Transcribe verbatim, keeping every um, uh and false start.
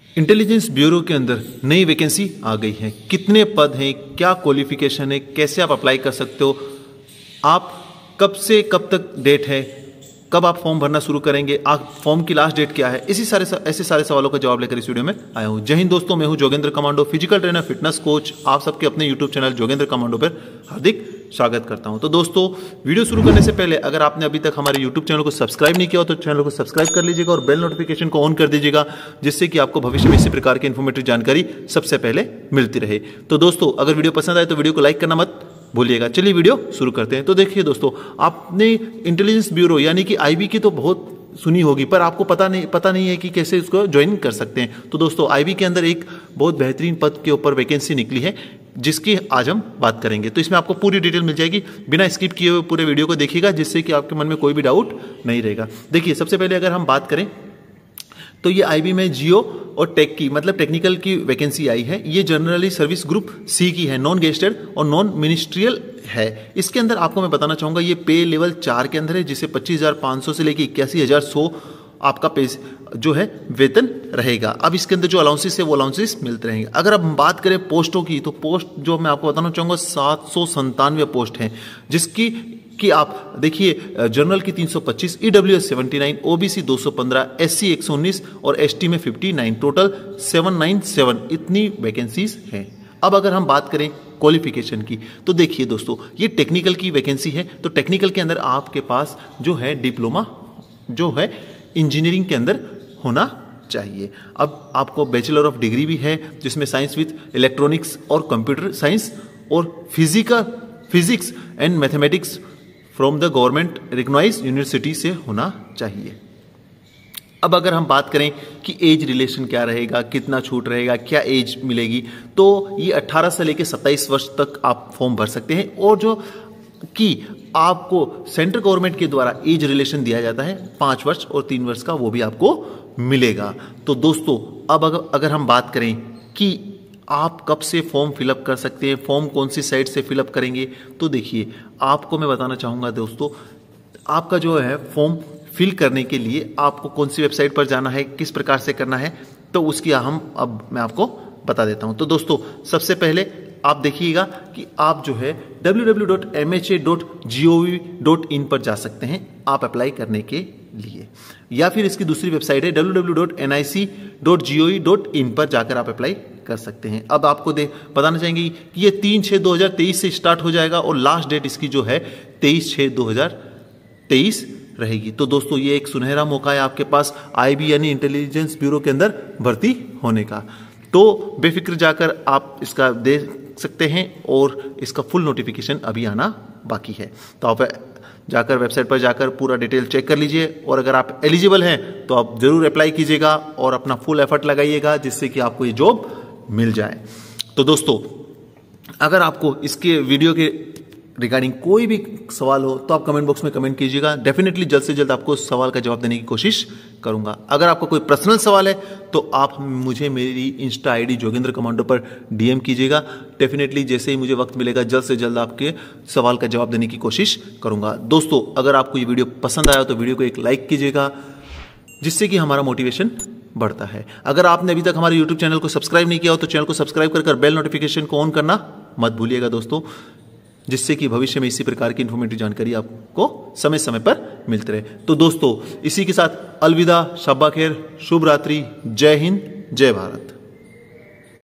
Intelligence bureau के अंदर नई वैकेंसी आ गई है। कितने पद हैं, क्या क्वालिफिकेशन है, कैसे आप अप्लाई कर सकते हो, आप कब से कब तक डेट है, कब आप फॉर्म भरना शुरू करेंगे, आप फॉर्म की लास्ट डेट क्या है, इसी सारे ऐसे सारे सवालों का जवाब लेकर इस वीडियो में आया हूं। जय हिंद दोस्तों, मैं हूं Jogendra commando, physical trainer, fitness coach. आप सबके अपने यूट्यूब चैनल जोगेंद्र कमांडो पर हार्दिक स्वागत करता हूं। तो दोस्तों, वीडियो शुरू करने से पहले अगर आपने अभी तक हमारे यूट्यूब चैनल को सब्सक्राइब नहीं किया हो तो चैनल को सब्सक्राइब कर लीजिएगा और बेल नोटिफिकेशन को ऑन कर दीजिएगा, जिससे कि आपको भविष्य में इसी प्रकार की इन्फॉर्मेटिव जानकारी सबसे पहले मिलती रहे। तो दोस्तों, अगर वीडियो पसंद आए तो वीडियो को लाइक करना मत भूलिएगा। चलिए वीडियो शुरू करते हैं। तो देखिए दोस्तों, आपने इंटेलिजेंस ब्यूरो यानी कि आईबी की तो बहुत सुनी होगी, पर आपको पता नहीं पता नहीं है कि कैसे इसको ज्वाइन कर सकते हैं। तो दोस्तों, आईबी के अंदर एक बहुत बेहतरीन पद के ऊपर वैकेंसी निकली है, जिसकी आज हम बात करेंगे। तो इसमें आपको पूरी डिटेल मिल जाएगी, बिना स्किप किए हुए पूरे वीडियो को देखिएगा, जिससे कि आपके मन में कोई भी डाउट नहीं रहेगा। देखिए, सबसे पहले अगर हम बात करें तो ये आईबी में जियो और टेक की मतलब टेक्निकल की वैकेंसी आई है। ये जनरली सर्विस ग्रुप सी की है, नॉन गेस्टेड और नॉन मिनिस्ट्रियल है। इसके अंदर आपको मैं बताना चाहूंगा, ये पे लेवल चार के अंदर है, जिसे पच्चीस हजार पाँच सौ से लेकर इक्यासी हजार सौ आपका पे जो है वेतन रहेगा। अब इसके अंदर जो अलाउंसेस है वो अलाउंसेस मिलते रहेंगे। अगर अब हम बात करें पोस्टों की, तो पोस्ट जो मैं आपको बताना चाहूंगा सात सौ संतानवे पोस्ट हैं, जिसकी कि आप देखिए, जनरल की तीन सौ पच्चीस, ईडब्ल्यूएस उन्यासी, ओबीसी दो सौ पंद्रह, एससी एक सौ उन्नीस और एसटी में उनसठ, टोटल सात सौ सत्तानवे, इतनी वैकेंसीज हैं। अब अगर हम बात करें क्वालिफिकेशन की, तो देखिए दोस्तों, ये टेक्निकल की वैकेंसी है। तो टेक्निकल के अंदर आपके पास जो है डिप्लोमा जो है इंजीनियरिंग के अंदर होना चाहिए। अब आपको बैचलर ऑफ डिग्री भी है, जिसमें साइंस विद इलेक्ट्रॉनिक्स और कंप्यूटर साइंस और physical physics and mathematics from the government recognised university से होना चाहिए। अब अगर हम बात करें कि एज रिलेशन क्या रहेगा, कितना छूट रहेगा, क्या एज मिलेगी, तो ये अठारह से लेकर सत्ताईस वर्ष तक आप फॉर्म भर सकते हैं। और जो कि आपको सेंट्रल गवर्नमेंट के द्वारा एज रिलेशन दिया जाता है पाँच वर्ष और तीन वर्ष का, वो भी आपको मिलेगा। तो दोस्तों, अब अगर, अगर हम बात करें कि आप कब से फॉर्म फिलअप कर सकते हैं, फॉर्म कौन सी साइट से फिलअप करेंगे, तो देखिए, आपको मैं बताना चाहूँगा दोस्तों, आपका जो है फॉर्म फिल करने के लिए आपको कौन सी वेबसाइट पर जाना है, किस प्रकार से करना है, तो उसकी हम अब मैं आपको बता देता हूँ। तो दोस्तों, सबसे पहले आप देखिएगा कि आप जो है W W W dot M H A dot G O V dot in पर जा सकते हैं आप अप्लाई करने के लिए, या फिर इसकी दूसरी वेबसाइट है W W W dot N I C dot G O V dot in पर जाकर आप अप्लाई कर सकते हैं। अब आपको दे बताना चाहेंगे कि ये तीन छः दो हजार तेईस से स्टार्ट हो जाएगा और लास्ट डेट इसकी जो है तेईस छः दो हजार तेईस रहेगी। तो दोस्तों, ये एक सुनहरा मौका है आपके पास आईबी यानी इंटेलिजेंस ब्यूरो के अंदर भर्ती होने का। तो बेफिक्र जाकर आप इसका दे सकते हैं और इसका फुल नोटिफिकेशन अभी आना बाकी है। तो आप जाकर वेबसाइट पर जाकर पूरा डिटेल चेक कर लीजिए, और अगर आप एलिजिबल हैं तो आप जरूर अप्लाई कीजिएगा और अपना फुल एफर्ट लगाइएगा, जिससे कि आपको ये जॉब मिल जाए। तो दोस्तों, अगर आपको इसके वीडियो के रिगार्डिंग कोई भी सवाल हो तो आप कमेंट बॉक्स में कमेंट कीजिएगा। डेफिनेटली जल्द से जल्द आपको सवाल का जवाब देने की कोशिश करूंगा। अगर आपका कोई पर्सनल सवाल है तो आप मुझे मेरी इंस्टा आईडी जोगेंद्र कमांडो पर डीएम कीजिएगा। डेफिनेटली जैसे ही मुझे वक्त मिलेगा, जल्द से जल्द आपके सवाल का जवाब देने की कोशिश करूंगा। दोस्तों, अगर आपको ये वीडियो पसंद आया तो वीडियो को एक लाइक कीजिएगा, जिससे कि हमारा मोटिवेशन बढ़ता है। अगर आपने अभी तक हमारे यूट्यूब चैनल को सब्सक्राइब नहीं किया हो तो चैनल को सब्सक्राइब कर कर बेल नोटिफिकेशन को ऑन करना मत भूलिएगा दोस्तों, जिससे कि भविष्य में इसी प्रकार की इन्फॉर्मेटिव जानकारी आपको समय समय पर मिलते रहे। तो दोस्तों, इसी के साथ अलविदा, शब्बा खैर, शुभ रात्रि, जय हिंद, जय भारत।